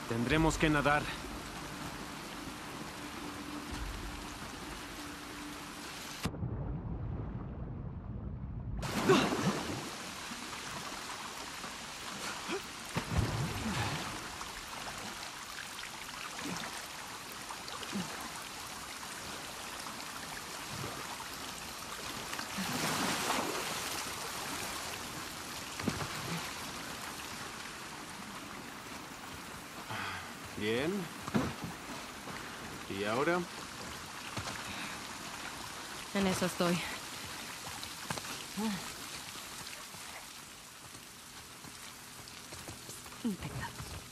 Tendremos que nadar. Bien. ¿Y ahora? En eso estoy. Infectados.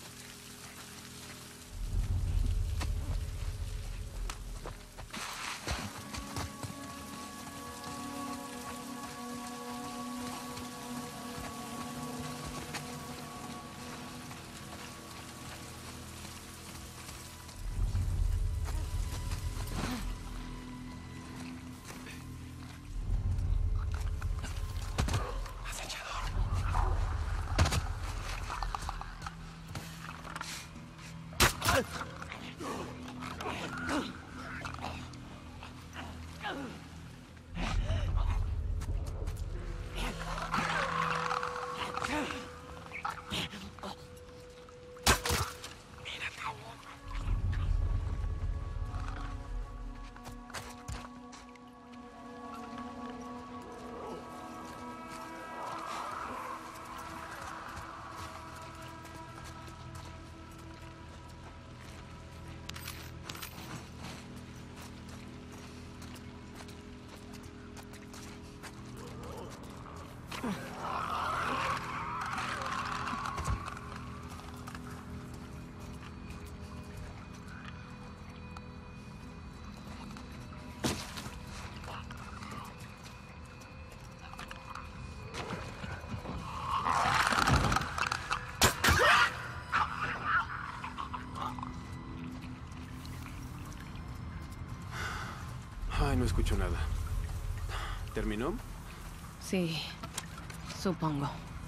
Ay, no escucho nada. ¿Terminó? Sí, supongo.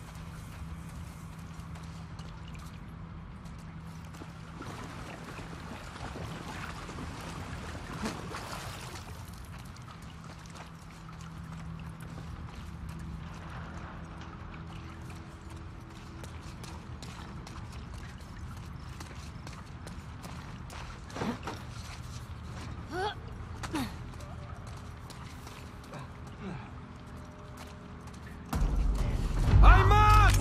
¡Hay más!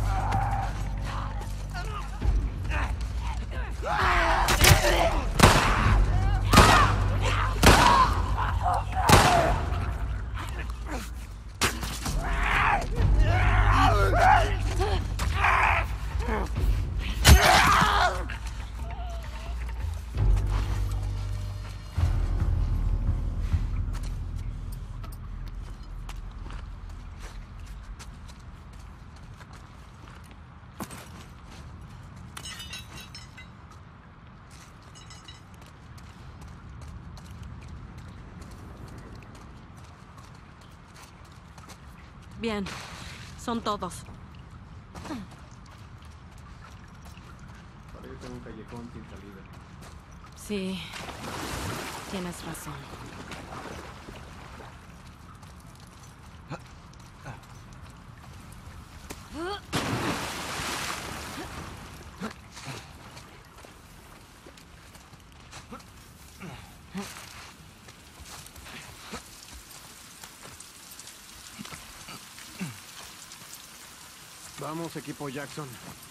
Bien, son todos. Parece un callejón sin salida. Sí, tienes razón. Vamos, equipo Jackson.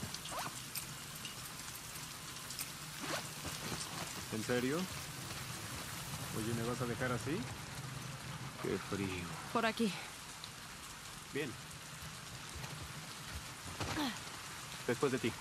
¿En serio? Oye, ¿me vas a dejar así? Qué frío. Por aquí. Bien. Después de ti.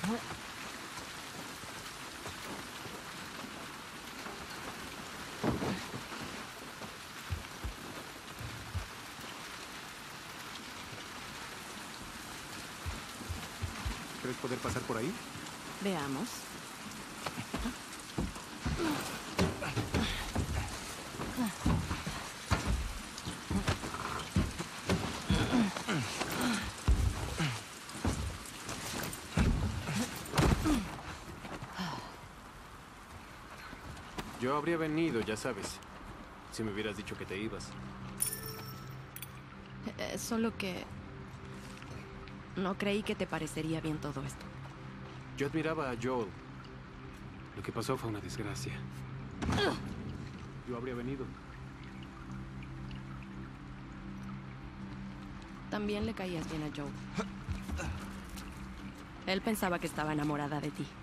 ¿Crees poder pasar por ahí? Veamos. Yo habría venido, ya sabes. Si me hubieras dicho que te ibas. Solo que... no creí que te parecería bien todo esto. Yo admiraba a Joel. Lo que pasó fue una desgracia. Yo habría venido. También le caías bien a Joe. Él pensaba que estaba enamorada de ti.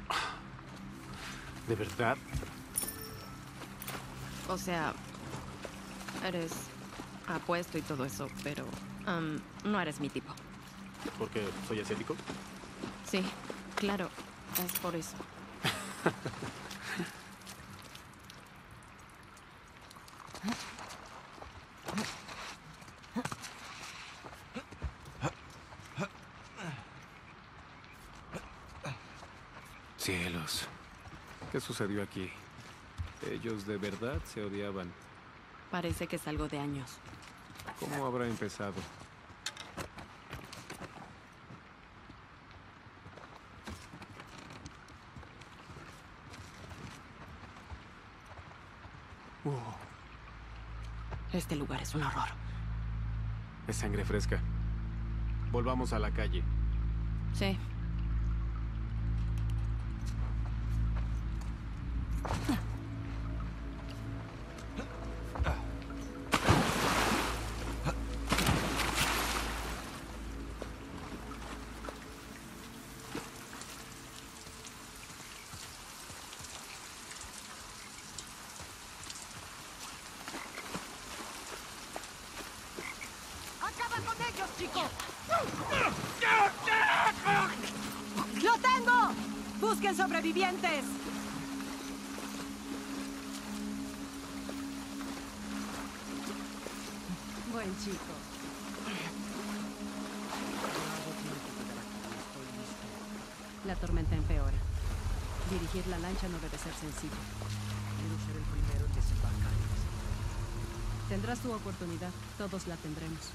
¿De verdad? O sea, eres apuesto y todo eso, pero no eres mi tipo. ¿Porque soy asiático? Sí, claro, es por eso. Cielos. ¿Qué sucedió aquí? Ellos de verdad se odiaban. Parece que es algo de años. ¿Cómo habrá empezado? Este lugar es un horror. Es sangre fresca. Volvamos a la calle. Sí. ¡Acaba con ellos, chicos! ¡Lo tengo! ¡Busquen sobrevivientes! Buen chico. La tormenta empeora. Dirigir la lancha no debe ser sencillo. Quiero ser el primero en desembarcar. Tendrás tu oportunidad. Todos la tendremos.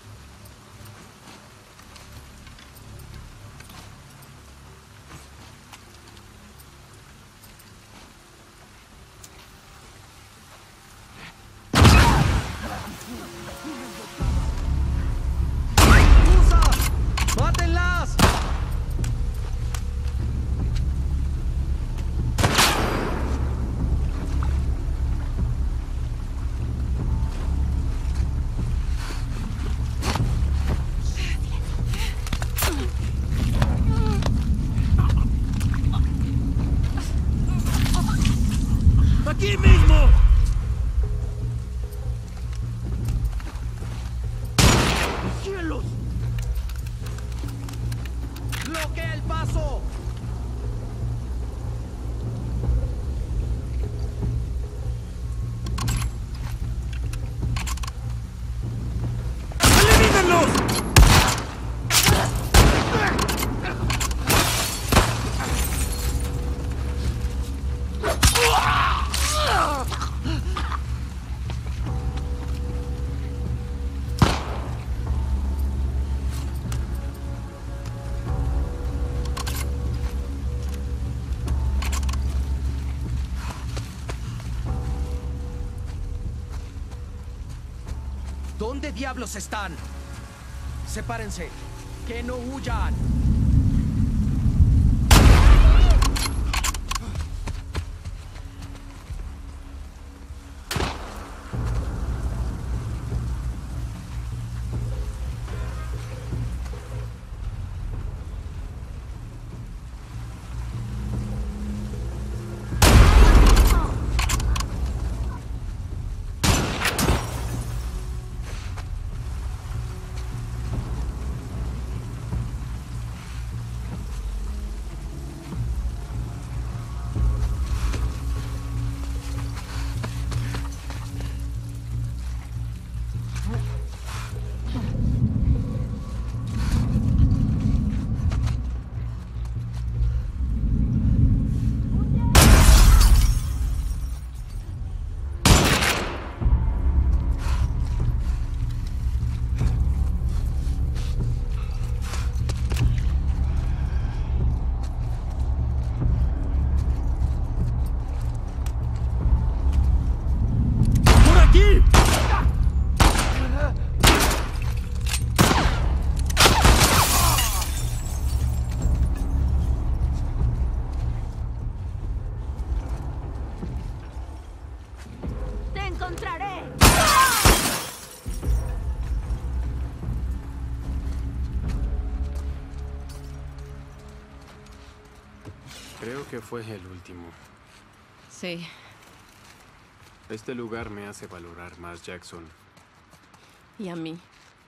¡Usa! ¡Mátenlas! ¡Aquí mismo! ¡Cielos! ¡Bloquea el paso! ¡Elimínenlos! ¿Dónde diablos están? Sepárense. ¡Que no huyan! Creo que fue el último. Sí. Este lugar me hace valorar más Jackson. Y a mí.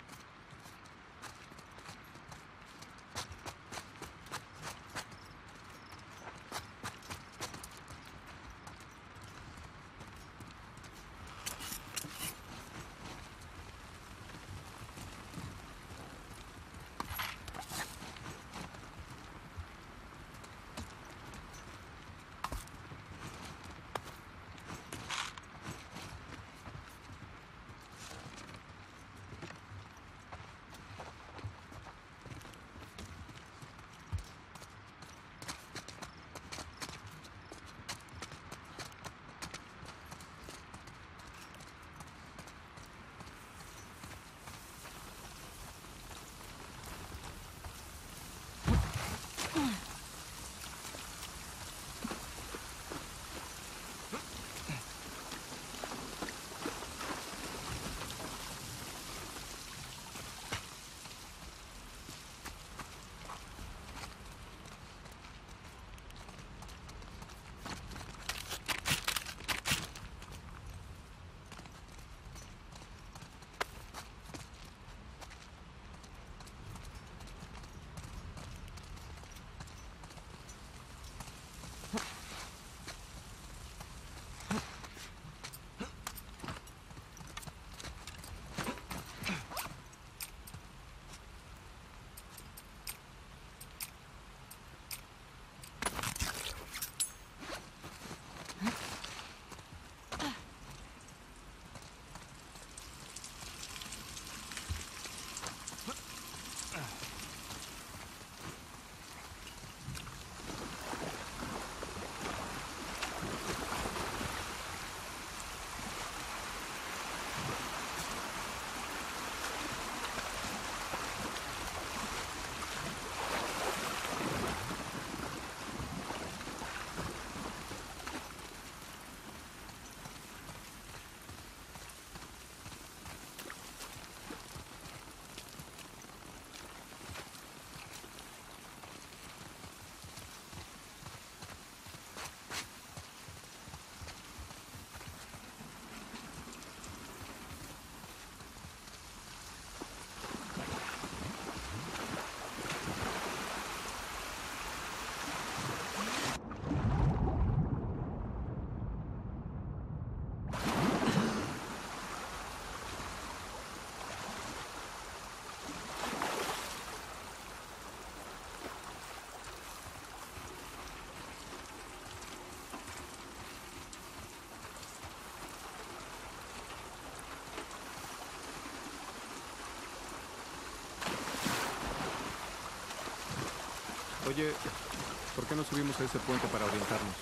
Oye, ¿por qué no subimos a ese puente para orientarnos?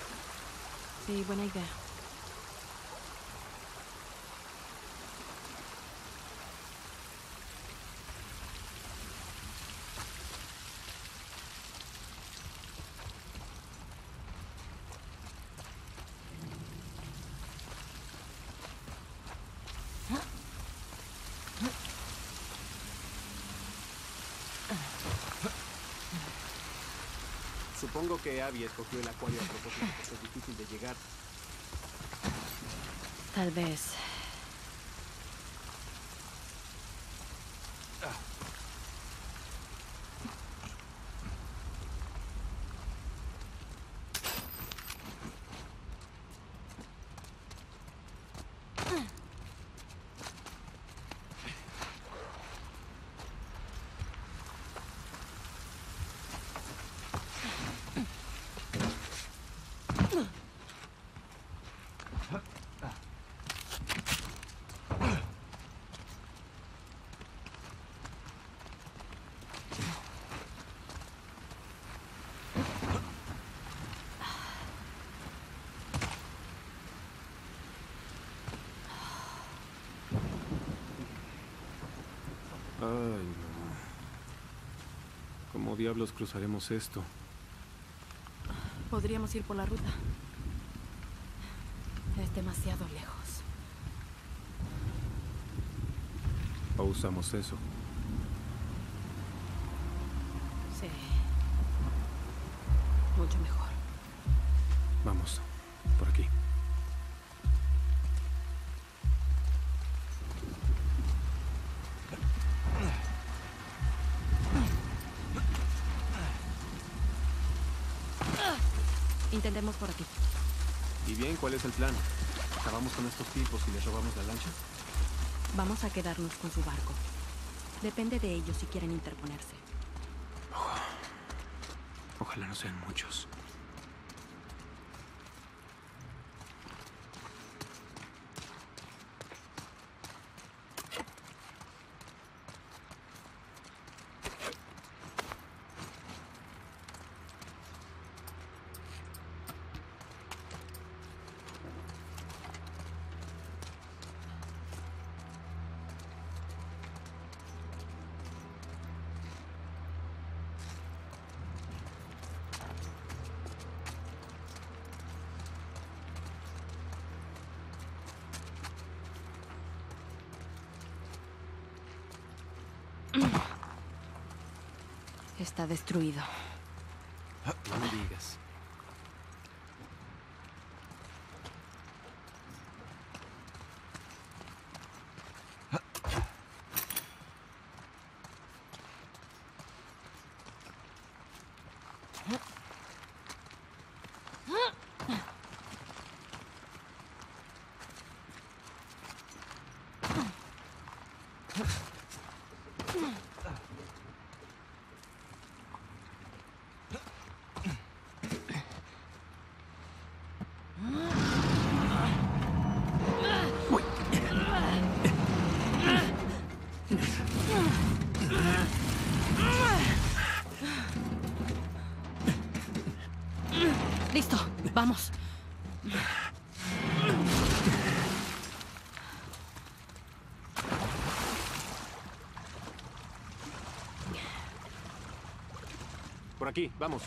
Sí, buena idea. Supongo que Abby escogió el acuario a propósito porque es difícil de llegar. Tal vez. Ay, no. ¿Cómo diablos cruzaremos esto? Podríamos ir por la ruta. Es demasiado lejos. ¿O usamos eso? Sí. Mucho mejor. Vamos, por aquí. Intentemos por aquí. ¿Y bien, cuál es el plan? ¿Acabamos con estos tipos y les robamos la lancha? Vamos a quedarnos con su barco. Depende de ellos si quieren interponerse. Ojalá no sean muchos. Está destruido. No me digas. Listo, vamos. Por aquí, vamos.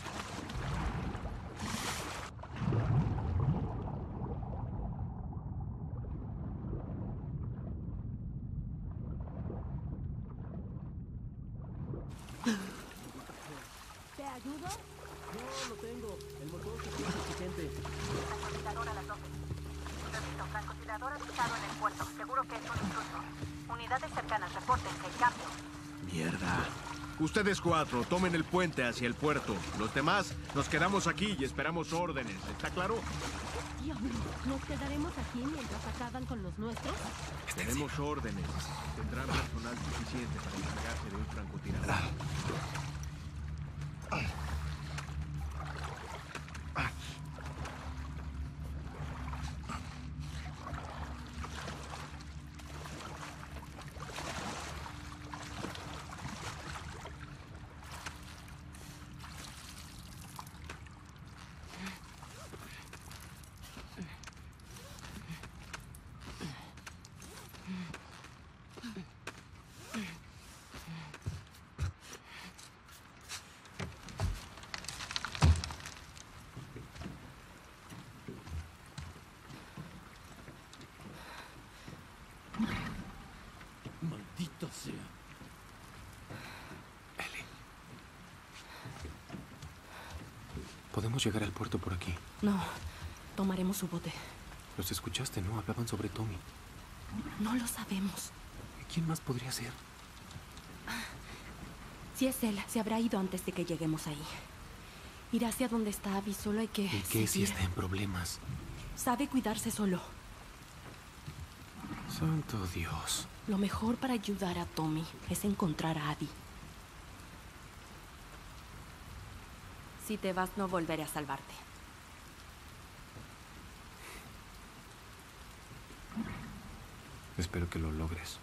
¿Te ayudo? No, lo tengo. El motor se siente suficiente. Francotirador a las 12. Repito, francotirador avisado en el puerto. Seguro que es un intruso. Unidades cercanas, repórtense. Cambio. Mierda. Ustedes 4, tomen el puente hacia el puerto. Los demás, nos quedamos aquí y esperamos órdenes. ¿Está claro? Dios mío, ¿nos quedaremos aquí mientras acaban con los nuestros? Tenemos órdenes. Tendrán personal suficiente para encargarse de un francotirador. Maldito sea. Ellie. Podemos llegar al puerto por aquí. No, tomaremos su bote. Los escuchaste, ¿no? Hablaban sobre Tommy. No lo sabemos. ¿Quién más podría ser? Si es él, se habrá ido antes de que lleguemos ahí. Irá hacia donde está Abby, solo hay que ¿Y qué si seguir. está en problemas? Sabe cuidarse solo. Santo Dios. Lo mejor para ayudar a Tommy es encontrar a Abby. Si te vas, no volveré a salvarte. Espero que lo logres.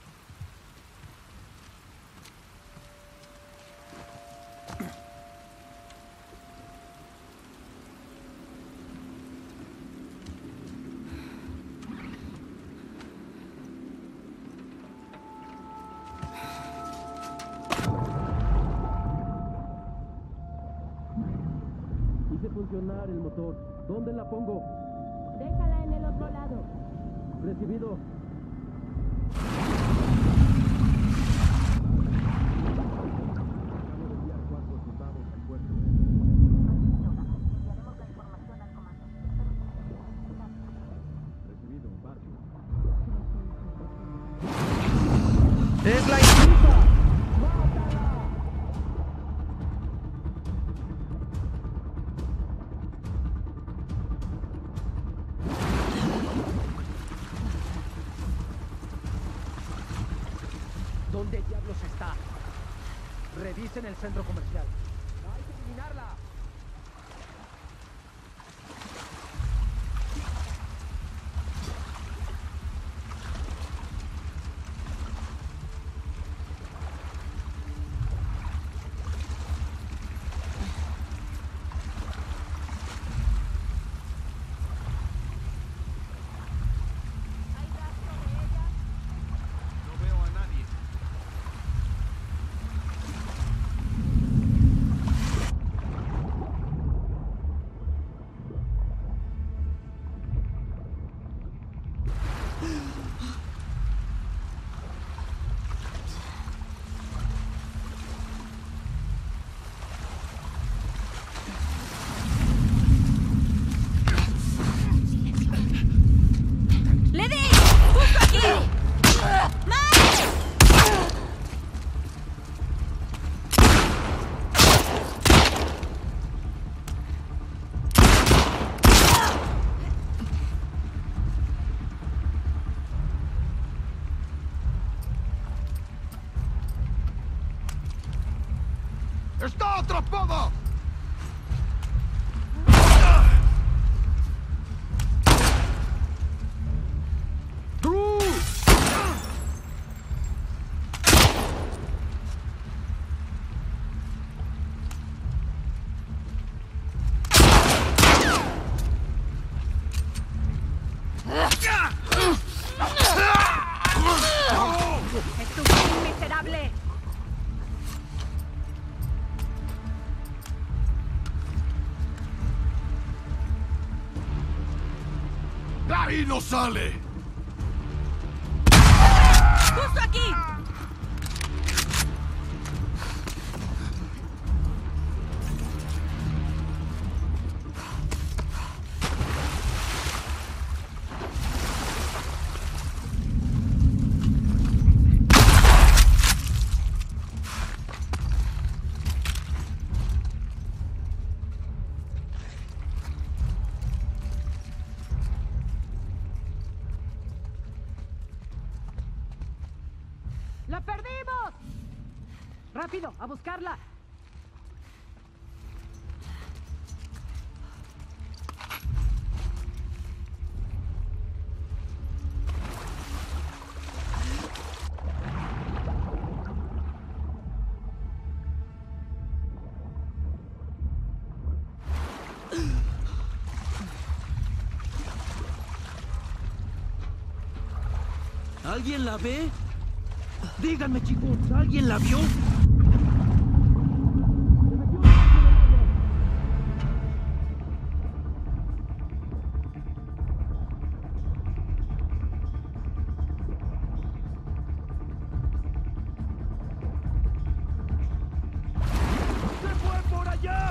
Hice funcionar el motor. ¿Dónde la pongo? Déjala en el otro lado. Recibido. Acabo de enviar 4 soldados al puerto. Enviaremos la información al comandante. Revisen el centro comercial. ¡Hay que eliminarla! No veo a nadie. ¡Lady! ¡Justo aquí! ¡Más! ¡Está atrapada! ¡Tú! ¡Estúpido miserable! ¡De ahí no sale! ¡Justo aquí! ¡La perdimos! ¡Rápido, a buscarla! ¿Alguien la ve? Díganme, chicos, ¿alguien la vio? ¡Se fue por allá!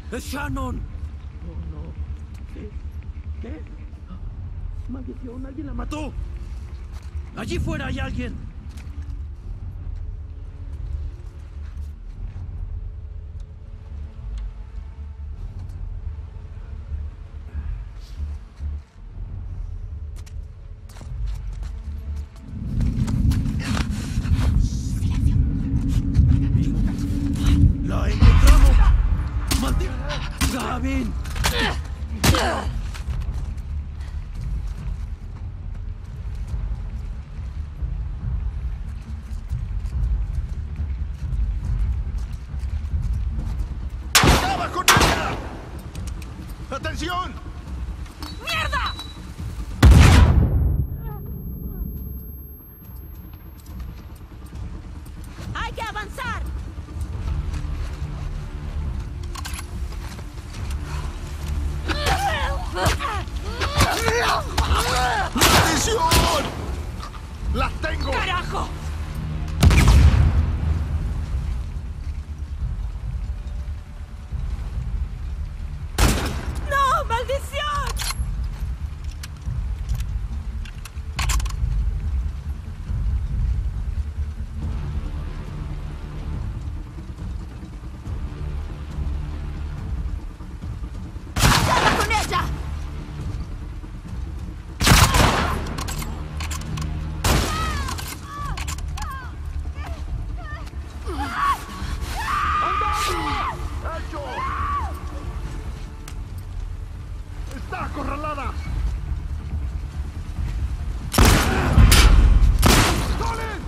¡Es Shannon! ¡Oh, no! ¿Qué? ¿Qué? ¡Maldición! ¡Alguien la mató! ¡Allí fuera hay alguien! ¡La encontramos! ¡Maldita! ¡Gavin! ¡Acaba con ella! ¡Atención! ¡Mierda! ¡Hay que avanzar! ¡Maldición! ¡Las tengo! ¡Carajo! ¡No! ¡Maldición! ¡Acaba con ella! ¡Hecho! ¡Está acorralada! ¡Colin!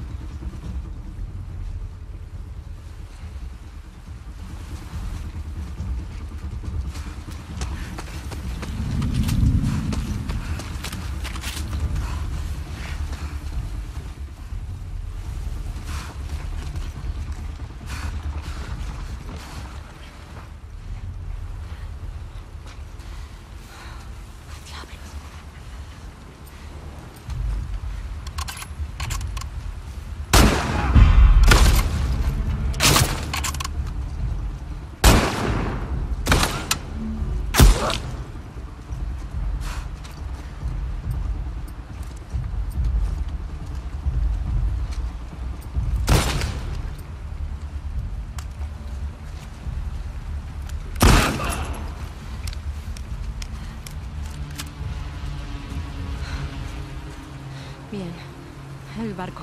Bien. El barco.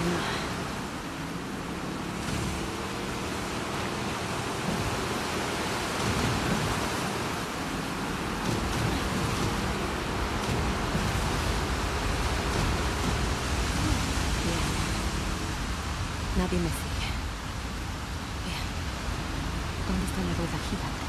calma. Bien. Nadie me sigue. Bien. ¿Dónde está la rueda gigante?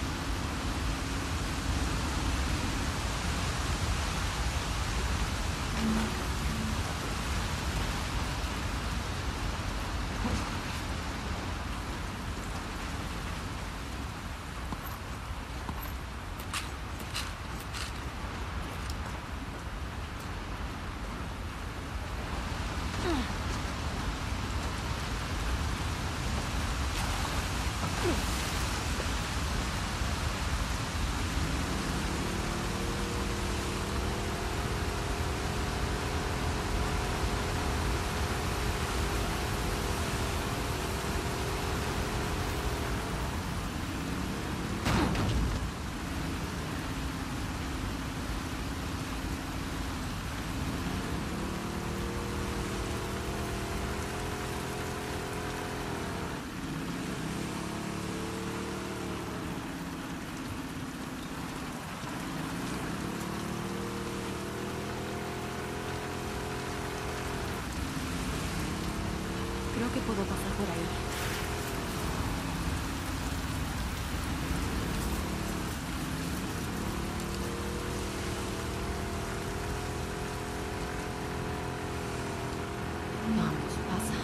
Creo que puedo pasar por ahí. Vamos, pasa.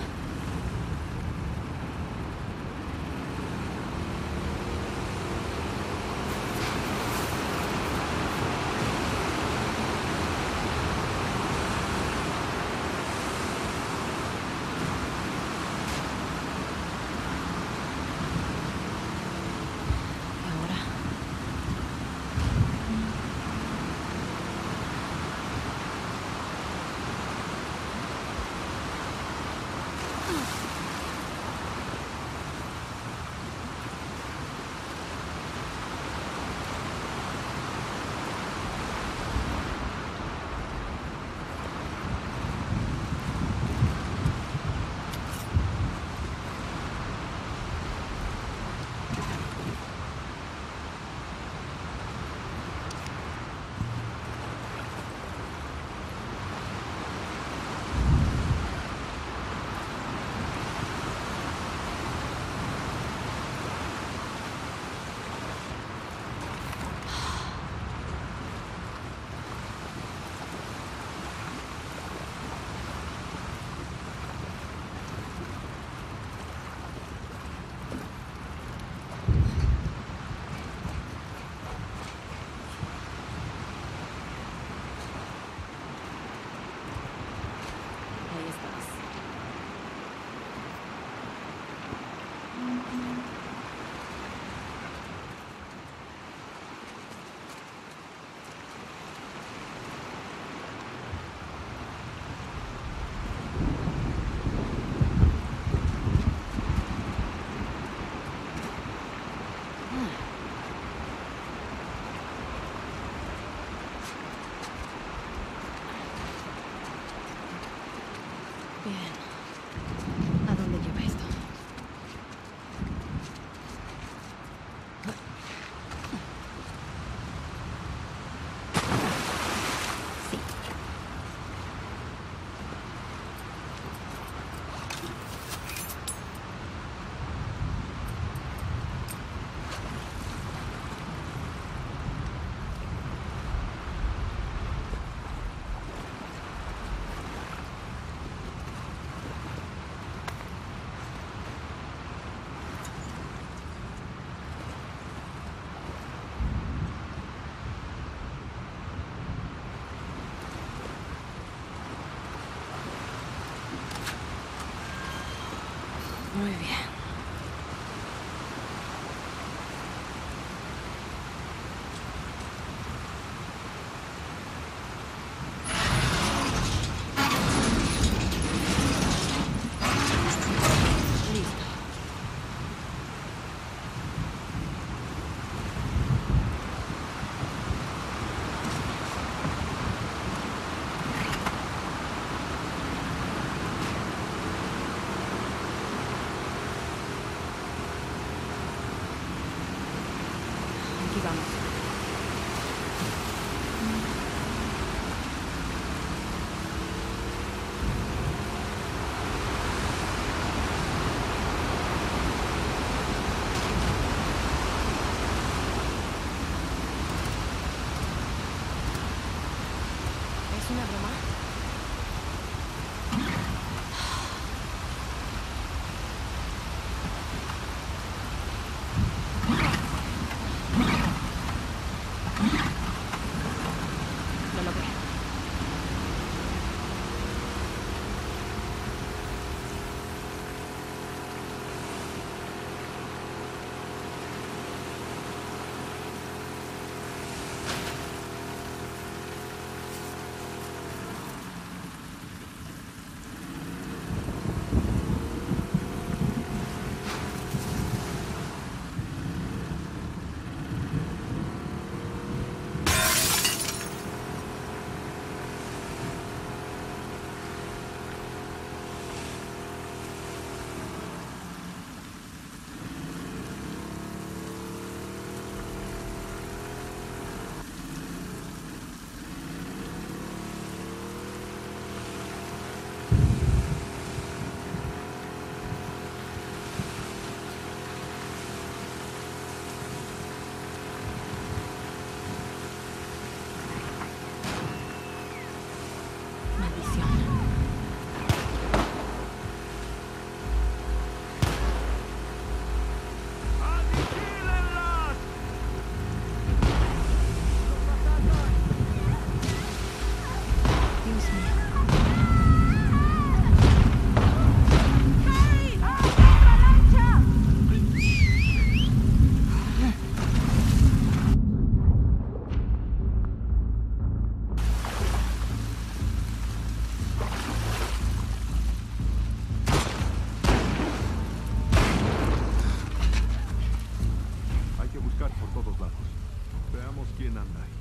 Aquí vamos. ¿Es una broma? Lo logré. Maldición. ¡Aniquílenlas! Dios mío. Hay que buscar por todos lados. Veamos quién anda ahí.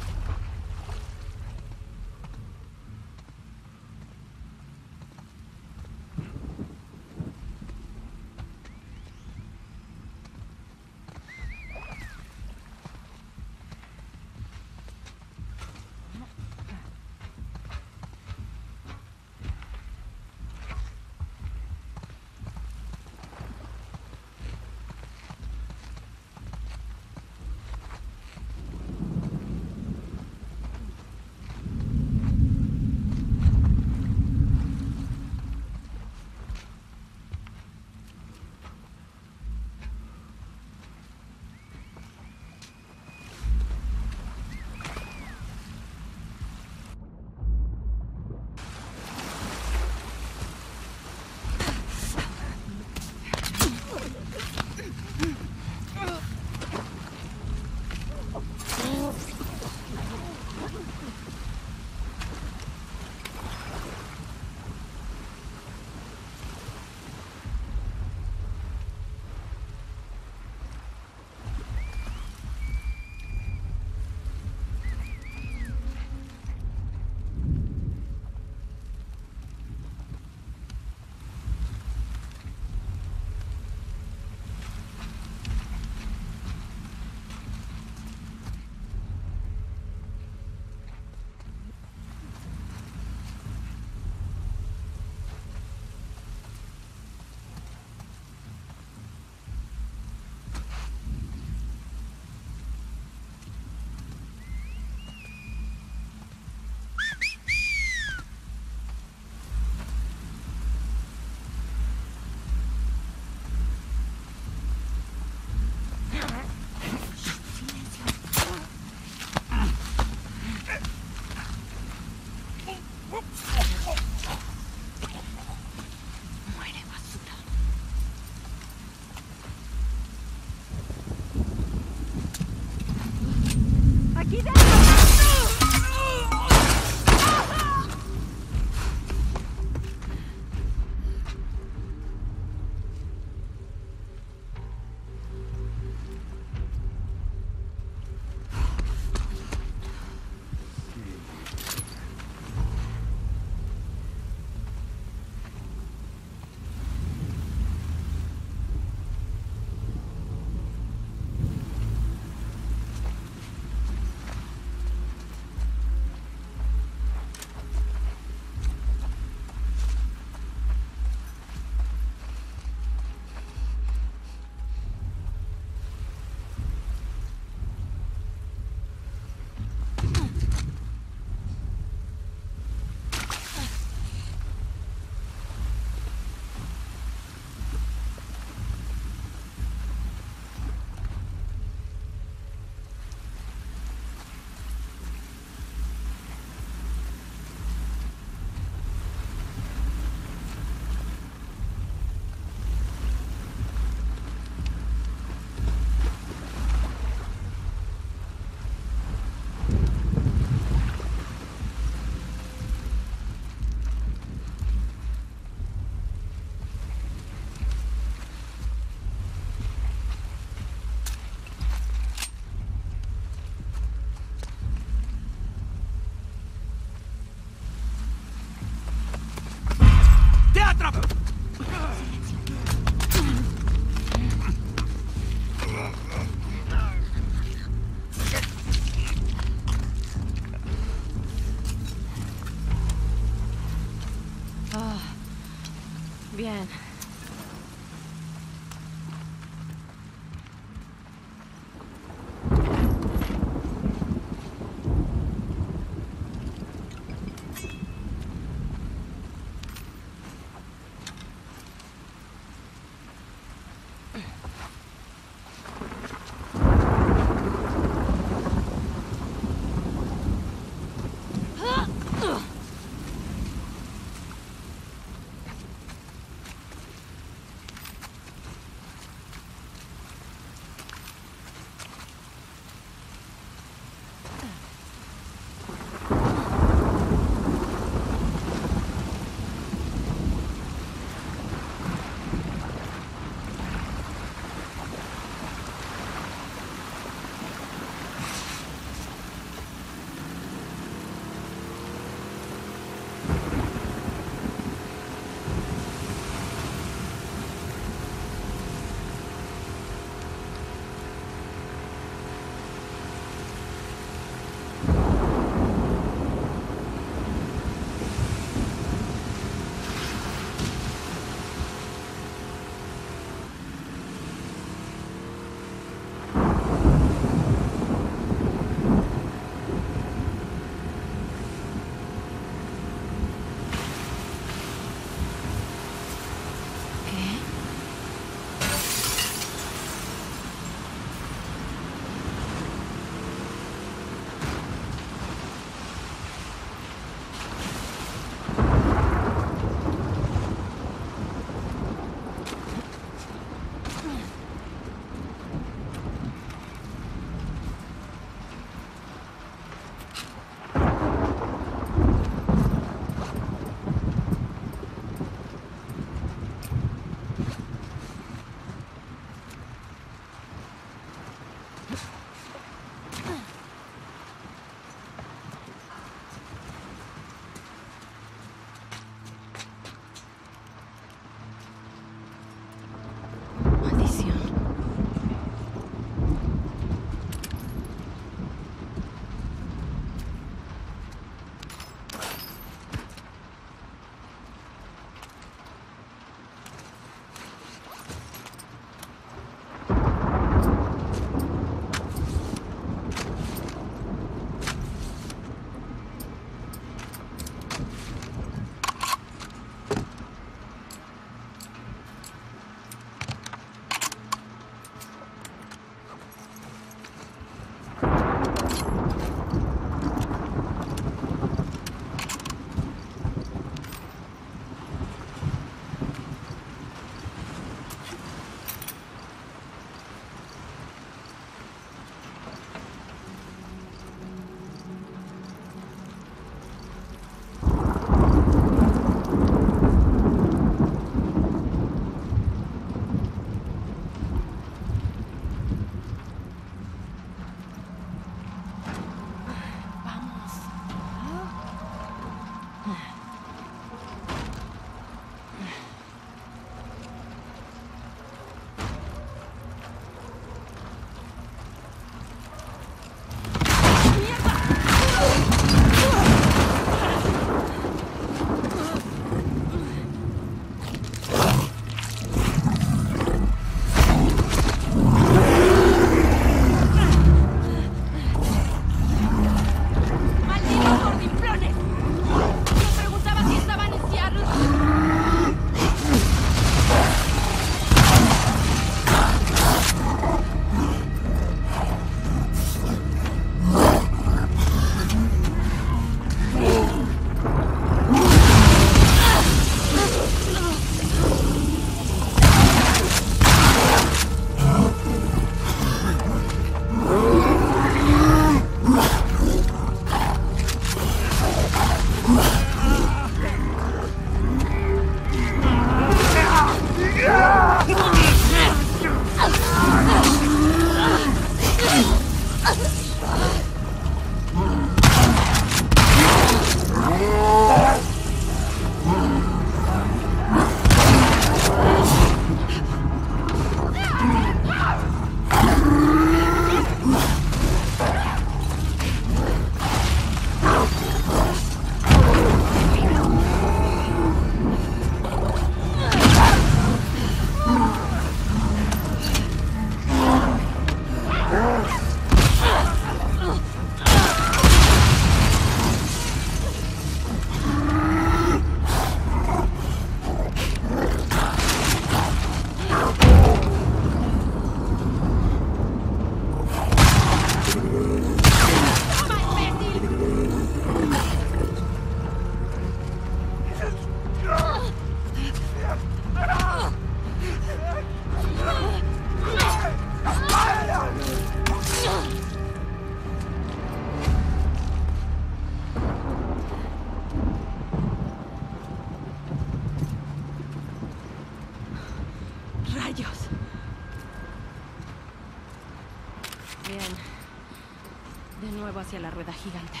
Bien. De nuevo hacia la rueda gigante.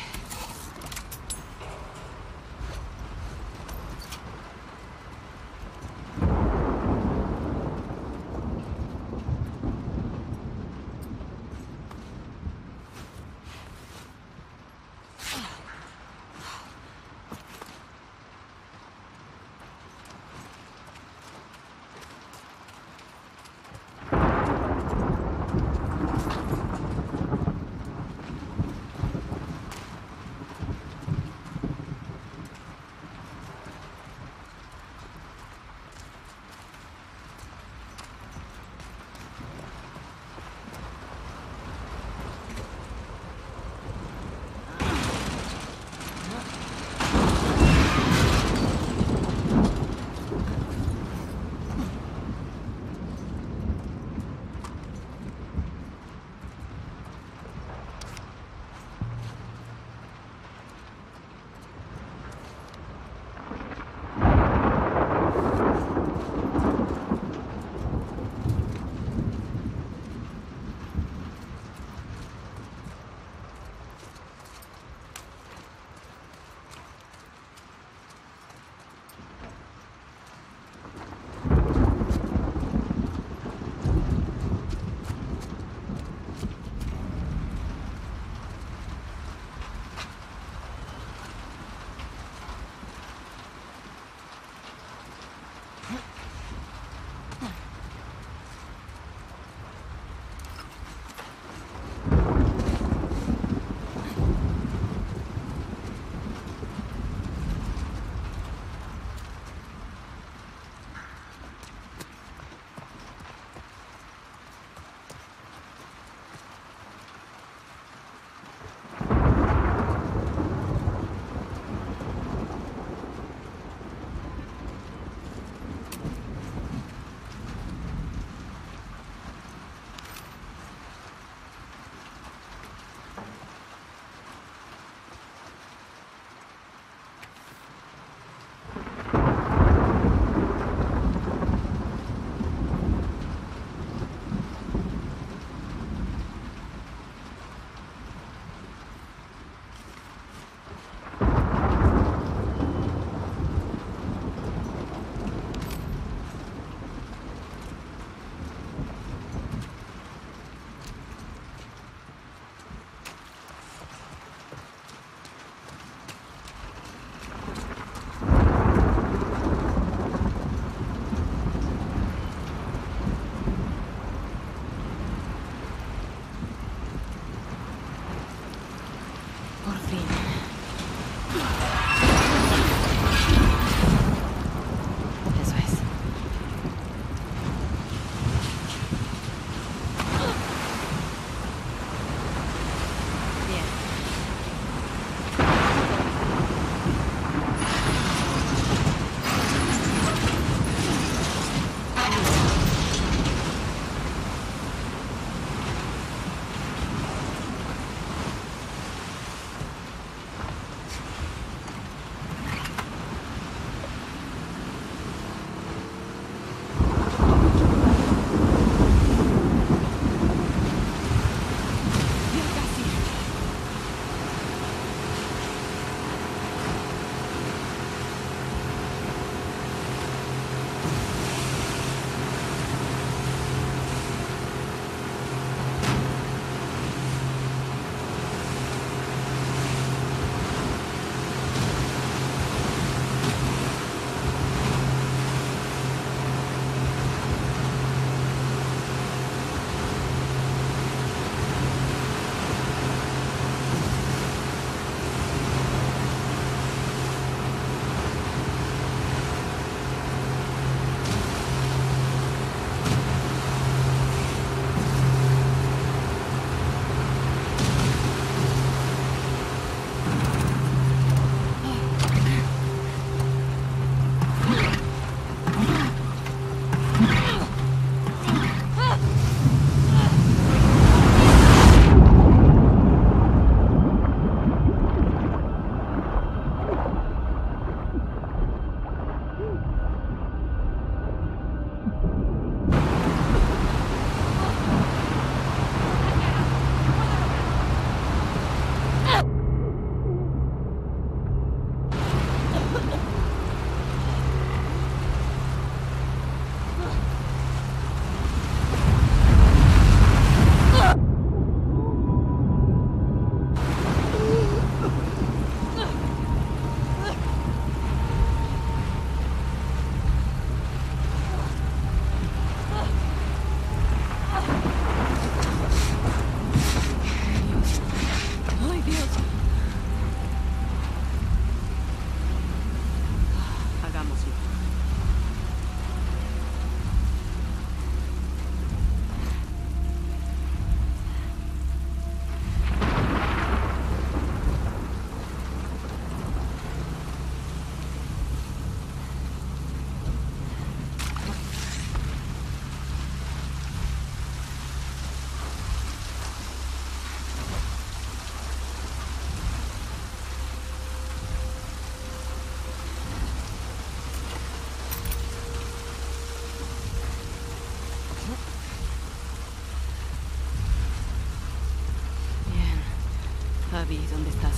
Abby, ¿dónde estás?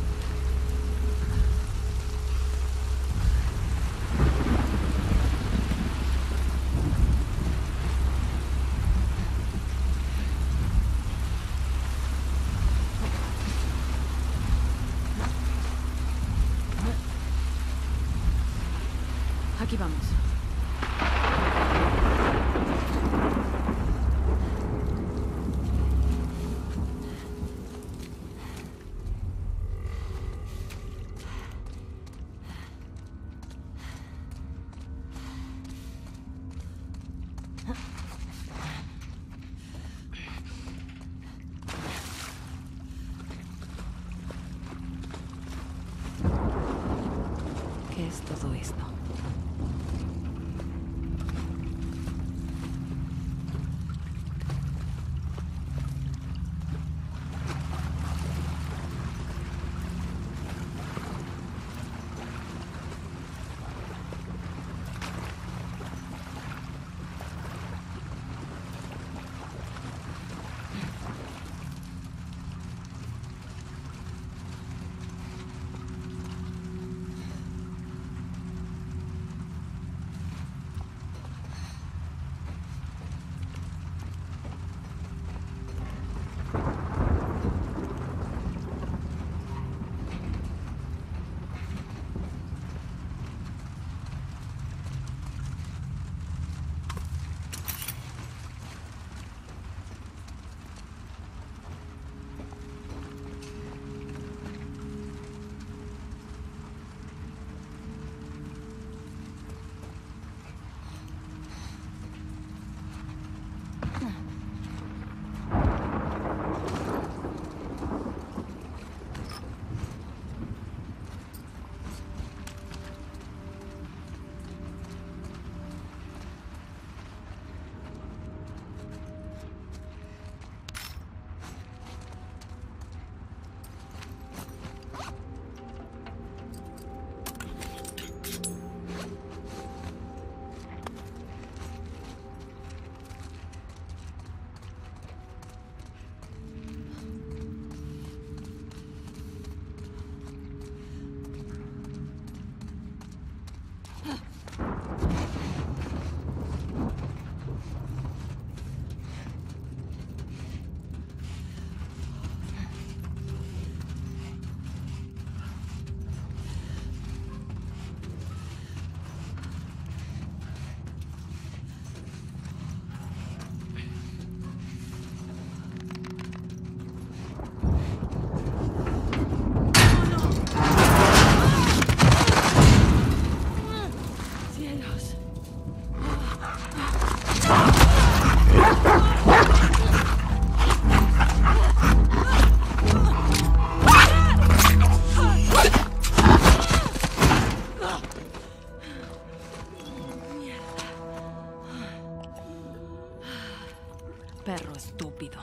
Aquí vamos. ¿Qué es todo esto? Perro estúpido.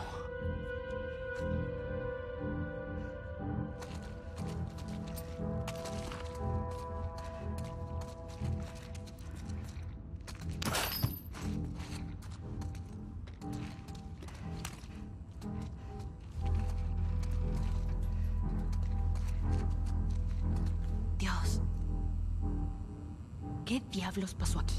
Dios. ¿Qué diablos pasó aquí?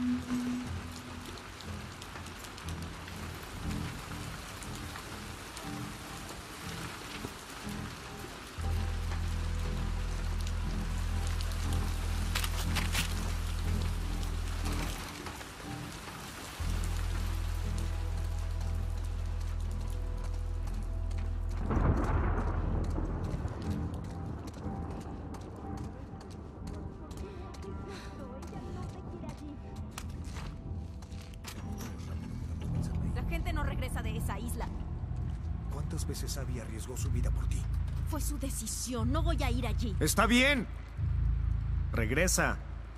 La gente no regresa de esa isla. ¿Cuántas veces Abby arriesgó su vida por ti? Fue su decisión. No voy a ir allí. ¡Está bien! Regresa.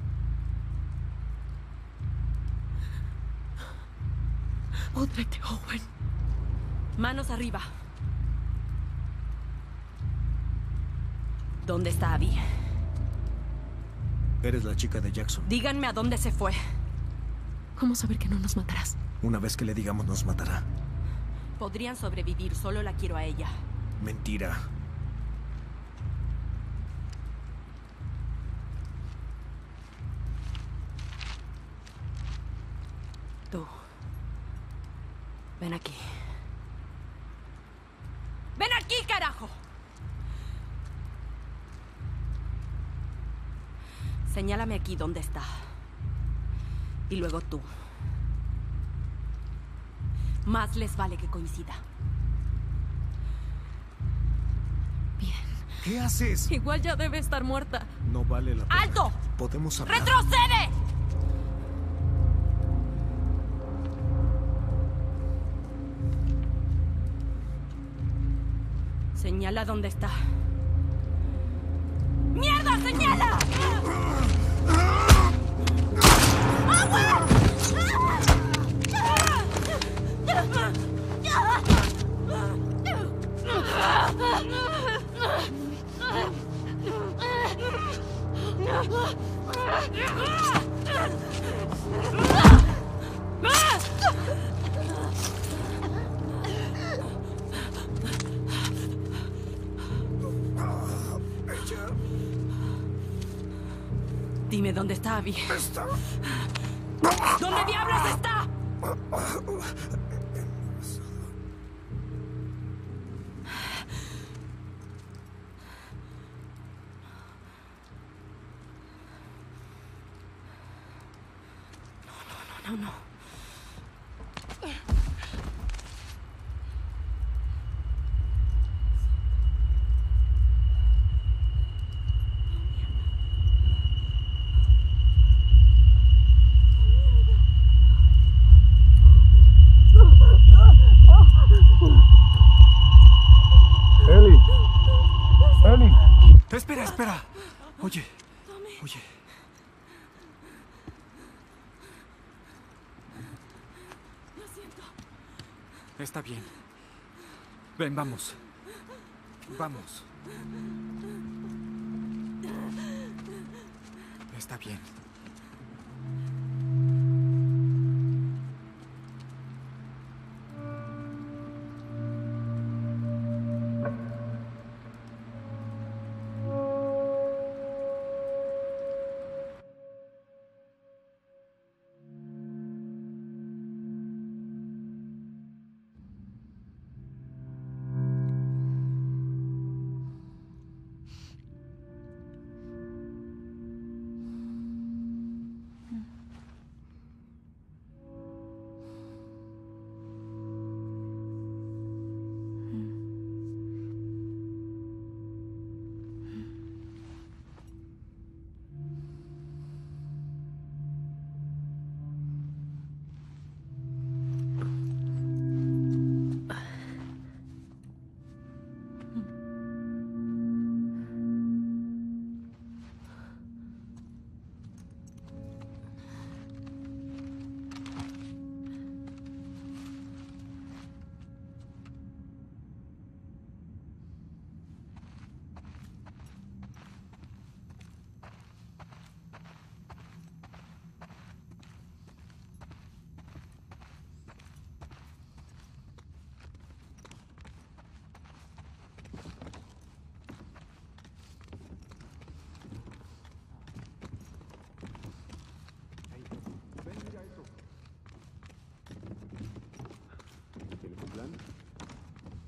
Púdrete, Owen. Manos arriba. ¿Dónde está Abby? Eres la chica de Jackson. Díganme a dónde se fue. ¿Cómo saber que no nos matarás? Una vez que le digamos, nos matará. Podrían sobrevivir, solo la quiero a ella. Mentira. Tú. Ven aquí. ¡Ven aquí, carajo! Señálame aquí dónde está. Y luego tú. Más les vale que coincida. Bien. ¿Qué haces? Igual ya debe estar muerta. No vale la pena. ¡Alto! Podemos hablar. ¡Retrocede! Señala dónde está. ¡Mierda, señala! Dime dónde está Abby. Está. ¿Dónde diablos está? No. Ellie. Espera. Oye. Está bien. Ven, vamos. Vamos. Está bien.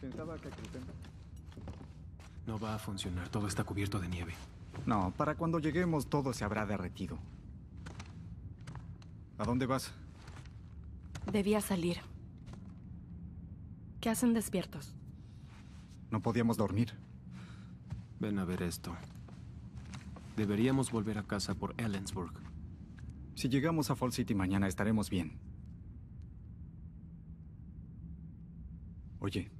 Pensaba que crucemos. No va a funcionar, todo está cubierto de nieve. No, para cuando lleguemos todo se habrá derretido. ¿A dónde vas? Debía salir. ¿Qué hacen despiertos? No podíamos dormir. Ven a ver esto. Deberíamos volver a casa por Ellensburg. Si llegamos a Fall City mañana estaremos bien. Oye.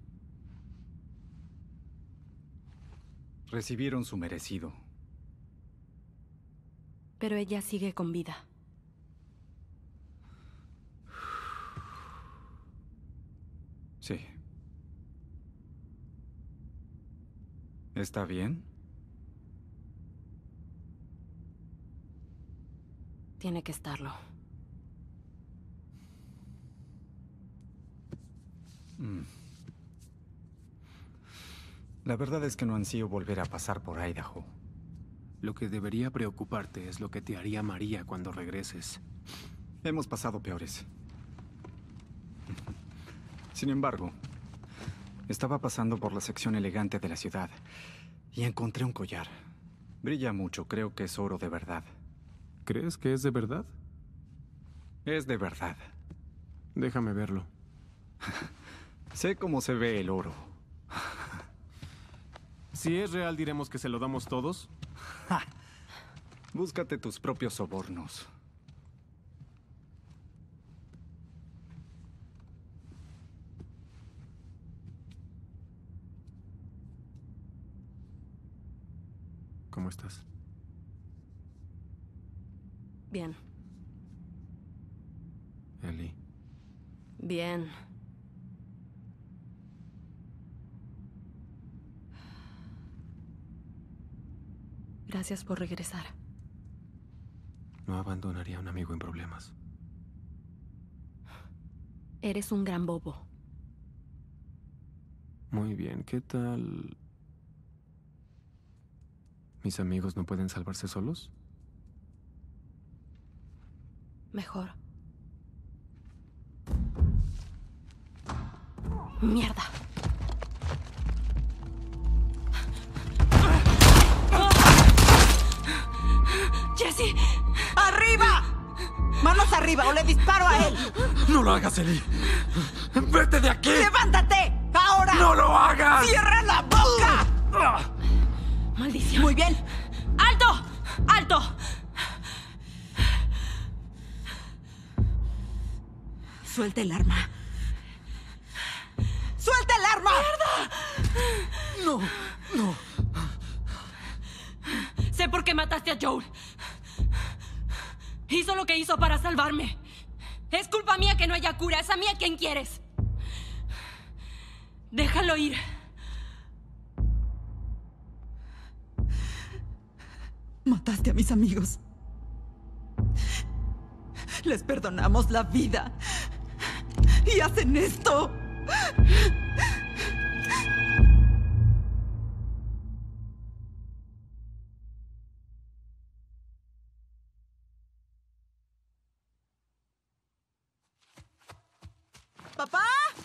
Recibieron su merecido. Pero ella sigue con vida. Sí. ¿Está bien? Tiene que estarlo. La verdad es que no ansío volver a pasar por Idaho. Lo que debería preocuparte es lo que te haría María cuando regreses. Hemos pasado peores. Sin embargo, estaba pasando por la sección elegante de la ciudad y encontré un collar. Brilla mucho, creo que es oro de verdad. ¿Crees que es de verdad? Es de verdad. Déjame verlo. Sé cómo se ve el oro. Si es real, diremos que se lo damos todos. Búscate tus propios sobornos. ¿Cómo estás? Bien. Ellie. Bien. Gracias por regresar. No abandonaría a un amigo en problemas. Eres un gran bobo. Muy bien, ¿qué tal? ¿Mis amigos no pueden salvarse solos? Mejor. ¡Mierda! ¡Jesse! ¡Arriba! ¡Manos arriba o le disparo a él! ¡No lo hagas, Ellie! ¡Vete de aquí! ¡Levántate! ¡Ahora! ¡No lo hagas! ¡Cierra la boca! ¡Maldición! Muy bien. ¡Alto! ¡Alto! Suelta el arma. ¡Suelta el arma! ¡Mierda! No, no. Sé por qué mataste a Joel. Hizo lo que hizo para salvarme. Es culpa mía que no haya cura. Es a mí a quien quieres. Déjalo ir. Mataste a mis amigos. Les perdonamos la vida. Y hacen esto. ¡Papá!